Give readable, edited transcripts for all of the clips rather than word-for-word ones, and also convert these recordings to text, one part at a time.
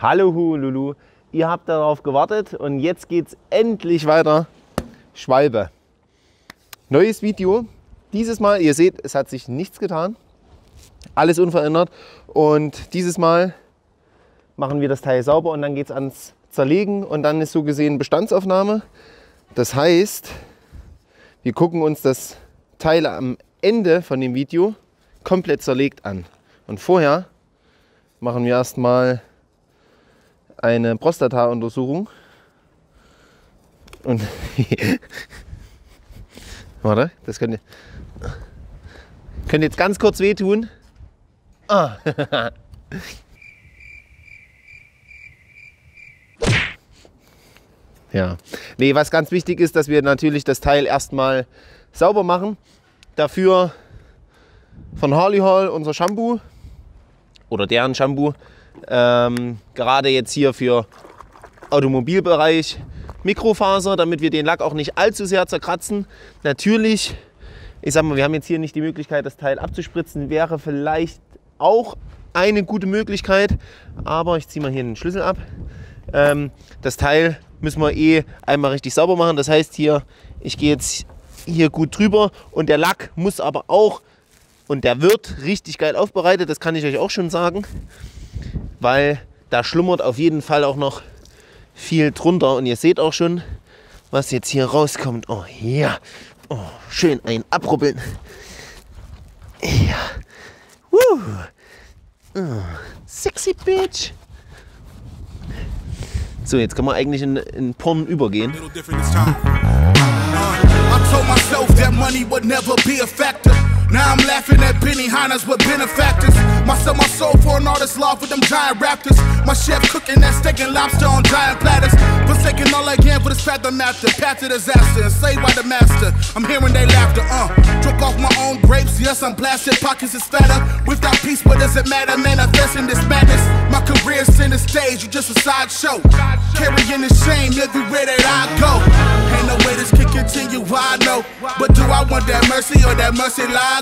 Hallo Lulu, ihr habt darauf gewartet und jetzt geht's endlich weiter. Schwalbe. Neues Video. Dieses Mal, ihr seht, es hat sich nichts getan. Alles unverändert. Und dieses Mal machen wir das Teil sauber und dann geht es ans Zerlegen und dann ist so gesehen Bestandsaufnahme. Das heißt, wir gucken uns das Teil am Ende von dem Video komplett zerlegt an. Und vorher machen wir erstmal eine Prostata-Untersuchung. Und warte, das könnte jetzt ganz kurz wehtun. Ah. Ja. Nee, was ganz wichtig ist, dass wir natürlich das Teil erstmal sauber machen. Dafür von Harley Hall unser Shampoo oder deren Shampoo. Gerade jetzt hier für Automobilbereich Mikrofaser, damit wir den Lack auch nicht allzu sehr zerkratzen. Natürlich, ich sag mal, wir haben jetzt hier nicht die Möglichkeit, das Teil abzuspritzen, wäre vielleicht auch eine gute Möglichkeit, aber ich ziehe mal hier den Schlüssel ab. Das Teil müssen wir einmal richtig sauber machen, das heißt hier, ich gehe jetzt hier gut drüber und der Lack muss aber auch, und der wird richtig geil aufbereitet, das kann ich euch auch schon sagen, weil da schlummert auf jeden Fall auch noch viel drunter und ihr seht auch schon, was jetzt hier rauskommt. Oh ja, oh, schön ein abrubbeln. Ja, oh, sexy bitch. So, jetzt können wir eigentlich in Porn übergehen. Now I'm laughing at Benihana's with benefactors. My soul for an artist loft with them giant raptors. My chef cooking that steak and lobster on giant platters. Forsaking all again for this path I'm after. Path to disaster and saved by the master. I'm hearing they laughter, Drunk off my own grapes, yes I'm blasted. Pockets is fatter. Without peace, what does it matter? Manifesting this madness. My career's center stage, you just a sideshow. Carrying the shame everywhere that I go. Ain't no way this can continue, I know. But do I want that mercy or that mercy lie?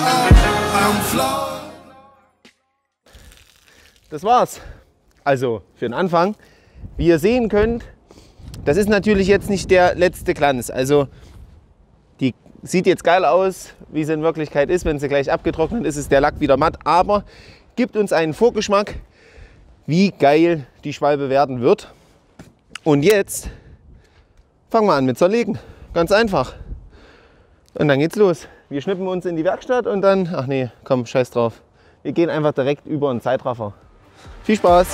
Das war's. Also für den Anfang. Wie ihr sehen könnt, das ist natürlich jetzt nicht der letzte Glanz. Also die sieht jetzt geil aus, wie sie in Wirklichkeit ist. Wenn sie gleich abgetrocknet ist, ist der Lack wieder matt. Aber gibt uns einen Vorgeschmack, wie geil die Schwalbe werden wird. Und jetzt fangen wir an mit Zerlegen. Ganz einfach. Und dann geht's los. Wir schnippen uns in die Werkstatt und dann, ach nee, komm, scheiß drauf. Wir gehen einfach direkt über einen Zeitraffer. Viel Spaß!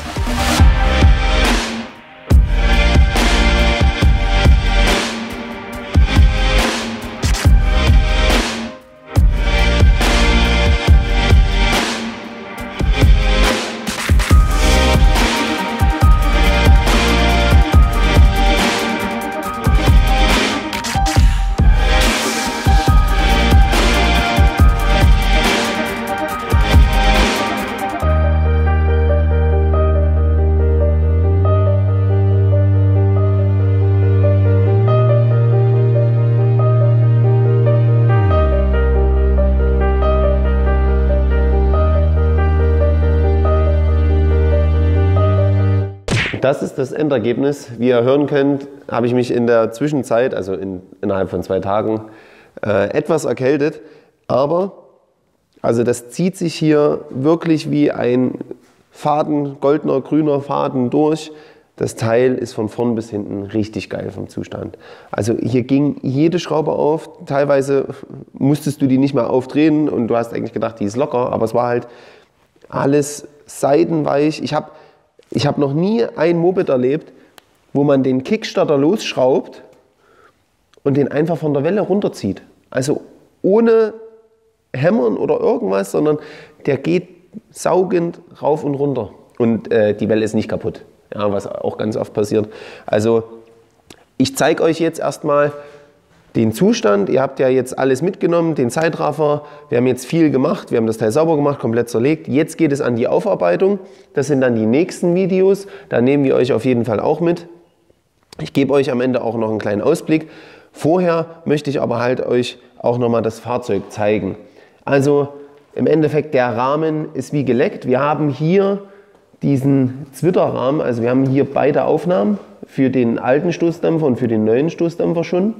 Das ist das Endergebnis. Wie ihr hören könnt, habe ich mich in der Zwischenzeit, also innerhalb von 2 Tagen, etwas erkältet. Aber also das zieht sich hier wirklich wie ein Faden, goldener, grüner Faden durch. Das Teil ist von vorn bis hinten richtig geil vom Zustand. Also hier ging jede Schraube auf. Teilweise musstest du die nicht mehr aufdrehen und du hast eigentlich gedacht, die ist locker. Aber es war halt alles seidenweich. Ich hab noch nie ein Moped erlebt, wo man den Kickstarter losschraubt und den einfach von der Welle runterzieht. Also ohne Hämmern oder irgendwas, sondern der geht saugend rauf und runter. Und die Welle ist nicht kaputt, ja, was auch ganz oft passiert. Also ich zeige euch jetzt erstmal den Zustand. Ihr habt ja jetzt alles mitgenommen, den Zeitraffer. Wir haben jetzt viel gemacht, wir haben das Teil sauber gemacht, komplett zerlegt. Jetzt geht es an die Aufarbeitung. Das sind dann die nächsten Videos. Da nehmen wir euch auf jeden Fall auch mit. Ich gebe euch am Ende auch noch einen kleinen Ausblick. Vorher möchte ich aber halt euch auch nochmal das Fahrzeug zeigen. Also im Endeffekt der Rahmen ist wie geleckt. Wir haben hier diesen Zwitterrahmen, also wir haben hier beide Aufnahmen für den alten Stoßdämpfer und für den neuen Stoßdämpfer schon.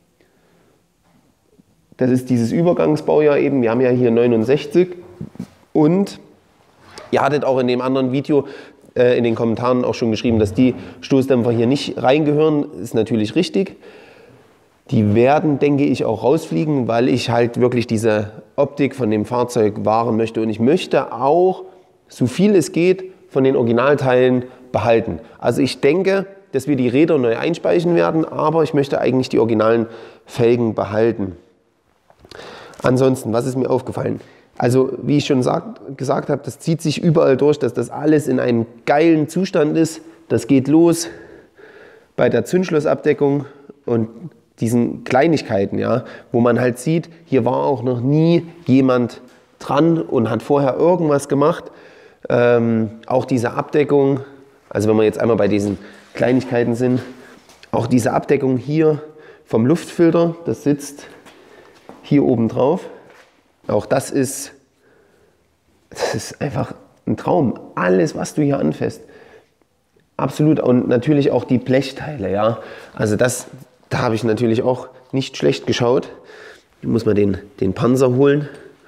Das ist dieses Übergangsbaujahr eben, wir haben ja hier 69 und ihr hattet auch in dem anderen Video in den Kommentaren auch schon geschrieben, dass die Stoßdämpfer hier nicht reingehören, ist natürlich richtig. Die werden, denke ich, auch rausfliegen, weil ich halt wirklich diese Optik von dem Fahrzeug wahren möchte und ich möchte auch, so viel es geht, von den Originalteilen behalten. Also ich denke, dass wir die Räder neu einspeichen werden, aber ich möchte eigentlich die originalen Felgen behalten. Ansonsten, was ist mir aufgefallen? Also wie ich schon gesagt habe, das zieht sich überall durch, dass das alles in einem geilen Zustand ist. Das geht los bei der Zündschlossabdeckung und diesen Kleinigkeiten, ja, wo man halt sieht, hier war auch noch nie jemand dran und hat vorher irgendwas gemacht. Auch diese Abdeckung, also wenn wir jetzt einmal bei diesen Kleinigkeiten sind, auch diese Abdeckung hier vom Luftfilter, das sitzt hier oben drauf. Auch das ist einfach ein Traum. Alles, was du hier anfasst. Absolut. Und natürlich auch die Blechteile, ja. Also da habe ich natürlich auch nicht schlecht geschaut. Ich muss mal den Panzer holen.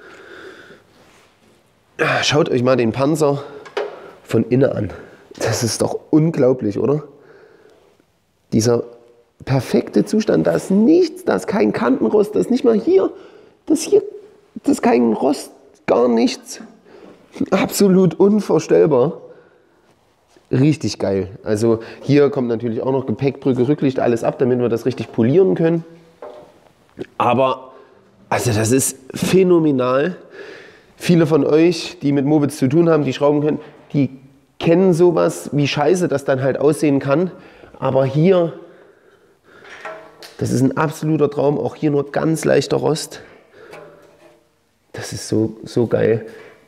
Schaut euch mal den Panzer von innen an. Das ist doch unglaublich, oder? Dieser perfekte Zustand, da ist nichts, da ist kein Kantenrost, das ist nicht mal hier, das ist kein Rost, gar nichts. Absolut unvorstellbar. Richtig geil. Also hier kommt natürlich auch noch Gepäckbrücke, Rücklicht, alles ab, damit wir das richtig polieren können. Aber also das ist phänomenal. Viele von euch, die mit Mopeds zu tun haben, die schrauben können, die kennen sowas, wie scheiße das dann halt aussehen kann. Aber hier, das ist ein absoluter Traum. Auch hier nur ganz leichter Rost. Das ist so geil.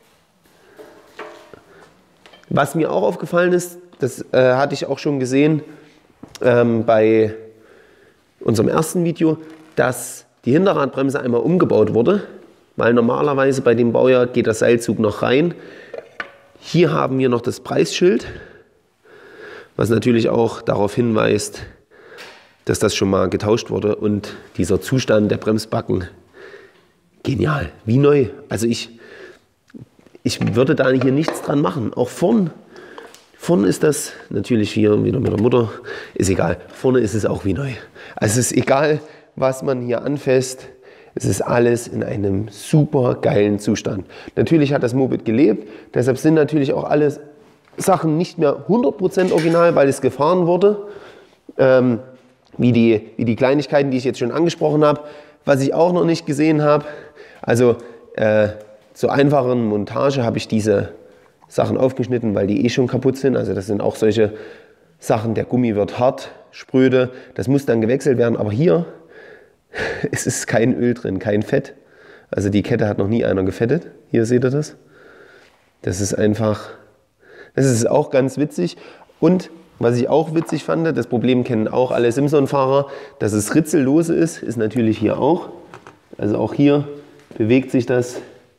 Was mir auch aufgefallen ist, das hatte ich auch schon gesehen bei unserem ersten Video, dass die Hinterradbremse einmal umgebaut wurde, weil normalerweise bei dem Baujahr geht der Seilzug noch rein. Hier haben wir noch das Preisschild, was natürlich auch darauf hinweist, dass das schon mal getauscht wurde und dieser Zustand der Bremsbacken, genial, wie neu. Also ich würde da hier nichts dran machen. Auch vorn ist das, natürlich hier wieder mit der Mutter, ist egal. Vorne ist es auch wie neu. Also es ist egal, was man hier anfasst. Es ist alles in einem super geilen Zustand. Natürlich hat das Moped gelebt, deshalb sind natürlich auch alle Sachen nicht mehr 100% original, weil es gefahren wurde. Wie die Kleinigkeiten, die ich jetzt schon angesprochen habe. Was ich auch noch nicht gesehen habe, also zur einfachen Montage habe ich diese Sachen aufgeschnitten, weil die eh schon kaputt sind. Also das sind auch solche Sachen, der Gummi wird hart, spröde, das muss dann gewechselt werden. Aber hier es ist kein Öl drin, kein Fett. Also die Kette hat noch nie einer gefettet. Hier seht ihr das. Das ist einfach, das ist auch ganz witzig. Und was ich auch witzig fand, das Problem kennen auch alle Simson-Fahrer, dass es ritzellose ist natürlich hier auch. Also auch hier bewegt sich das.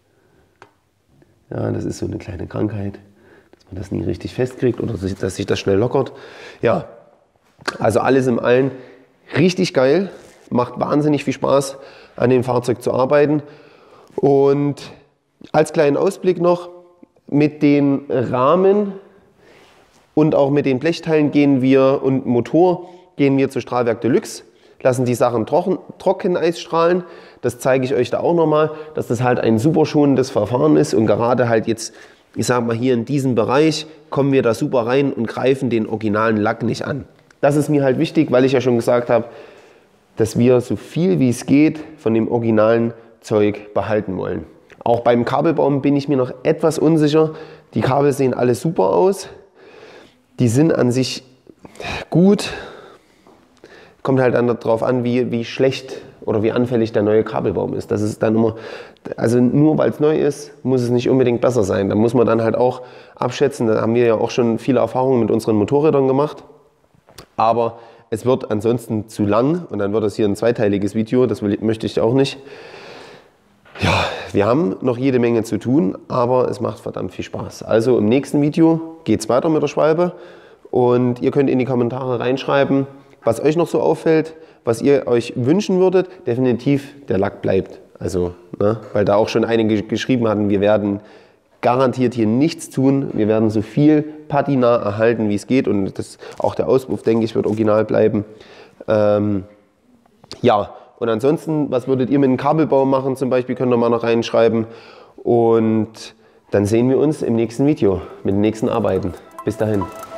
Ja, das ist so eine kleine Krankheit, dass man das nie richtig festkriegt oder dass sich das schnell lockert. Ja, also alles in allem richtig geil. Macht wahnsinnig viel Spaß, an dem Fahrzeug zu arbeiten. Und als kleinen Ausblick noch, mit den Rahmen und auch mit den Blechteilen und Motor gehen wir zu Strahlwerk Deluxe, lassen die Sachen trocken eisstrahlen. Das zeige ich euch da auch nochmal, dass das halt ein super schonendes Verfahren ist. Und gerade halt jetzt, ich sage mal hier in diesem Bereich, kommen wir da super rein und greifen den originalen Lack nicht an. Das ist mir halt wichtig, weil ich ja schon gesagt habe, dass wir so viel wie es geht von dem originalen Zeug behalten wollen. Auch beim Kabelbaum bin ich mir noch etwas unsicher. Die Kabel sehen alle super aus. Die sind an sich gut. Kommt halt dann darauf an, wie schlecht oder wie anfällig der neue Kabelbaum ist. Das ist dann immer, also nur weil es neu ist, muss es nicht unbedingt besser sein. Da muss man dann halt auch abschätzen. Da haben wir ja auch schon viele Erfahrungen mit unseren Motorrädern gemacht. Aber es wird ansonsten zu lang und dann wird das hier ein zweiteiliges Video, das möchte ich auch nicht. Ja, wir haben noch jede Menge zu tun, aber es macht verdammt viel Spaß. Also im nächsten Video geht es weiter mit der Schwalbe und ihr könnt in die Kommentare reinschreiben, was euch noch so auffällt, was ihr euch wünschen würdet. Definitiv der Lack bleibt. Also, ne, weil da auch schon einige geschrieben hatten, wir werden garantiert hier nichts tun. Wir werden so viel Patina erhalten, wie es geht, und auch der Auspuff, denke ich, wird original bleiben. Ja, und ansonsten, was würdet ihr mit dem Kabelbau machen zum Beispiel, könnt ihr mal noch reinschreiben. Und dann sehen wir uns im nächsten Video mit den nächsten Arbeiten. Bis dahin.